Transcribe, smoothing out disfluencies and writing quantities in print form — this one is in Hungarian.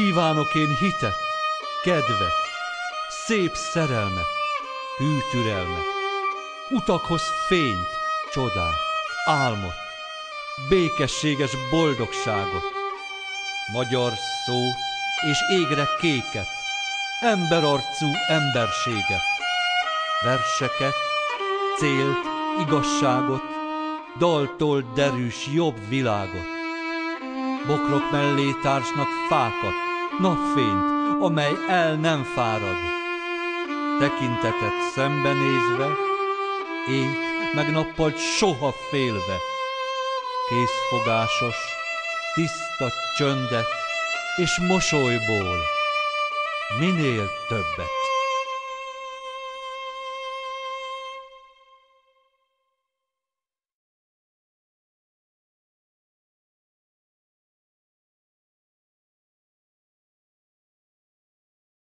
Kívánok én hitet, kedvet, szép szerelmet, hű türelmet, utakhoz fényt, csodát, álmot, békességes boldogságot, magyar szót és égre kéket, emberarcú emberséget, verseket, célt, igazságot, daltól derűs jobb világot, bokrok mellé társnak fákat, napfényt, amely el nem fárad, tekintetet szembenézve, éjt meg nappal soha félve, készfogásos, tiszta csöndet és mosolyból minél többet.